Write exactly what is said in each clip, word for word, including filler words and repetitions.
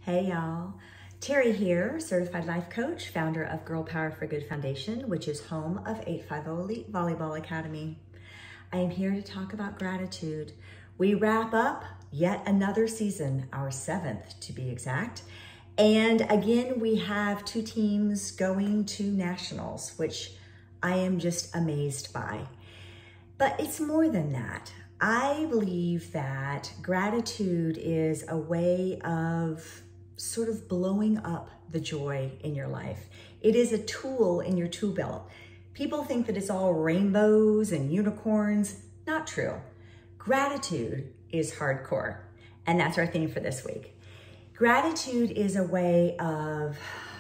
Hey y'all, Terry here, certified life coach, founder of Girl Power for Good Foundation, which is home of eight fifty Elite Volleyball Academy. I am here to talk about gratitude. We wrap up yet another season, our seventh to be exact. And again, we have two teams going to nationals, which I am just amazed by. But it's more than that. I believe that gratitude is a way of sort of blowing up the joy in your life. It is a tool in your tool belt. People think that it's all rainbows and unicorns. Not true. Gratitude is hardcore. And that's our theme for this week. Gratitude is a way of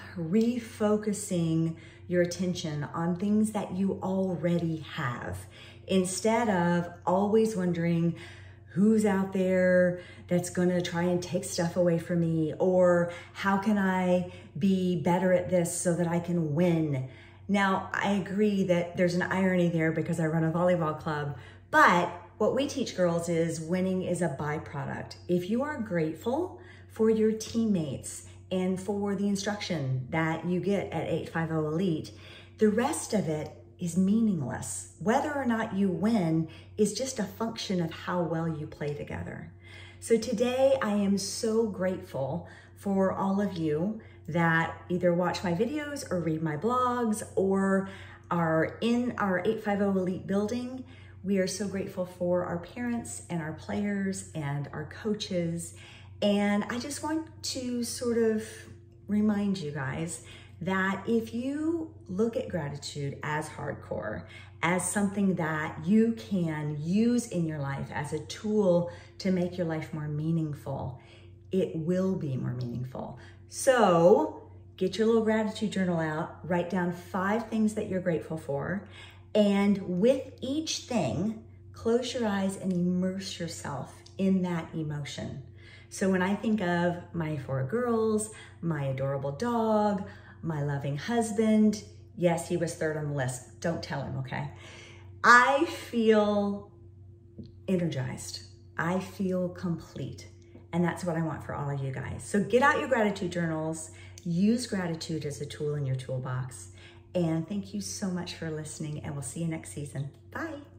refocusing your attention on things that you already have, instead of always wondering who's out there that's gonna try and take stuff away from me, or how can I be better at this so that I can win. Now, I agree that there's an irony there because I run a volleyball club, but what we teach girls is winning is a byproduct. If you are grateful for your teammates and for the instruction that you get at eight fifty Elite, the rest of it is meaningless. Whether or not you win is just a function of how well you play together. So today I am so grateful for all of you that either watch my videos or read my blogs or are in our eight fifty Elite building. We are so grateful for our parents and our players and our coaches. And I just want to sort of remind you guys that if you look at gratitude as hardcore, as something that you can use in your life as a tool to make your life more meaningful, it will be more meaningful. So get your little gratitude journal out, write down five things that you're grateful for, and with each thing, close your eyes and immerse yourself in that emotion. So when I think of my four girls, my adorable dog, my loving husband, yes, he was third on the list. Don't tell him, okay? I feel energized. I feel complete. And that's what I want for all of you guys. So get out your gratitude journals. Use gratitude as a tool in your toolbox. And thank you so much for listening, and we'll see you next season. Bye.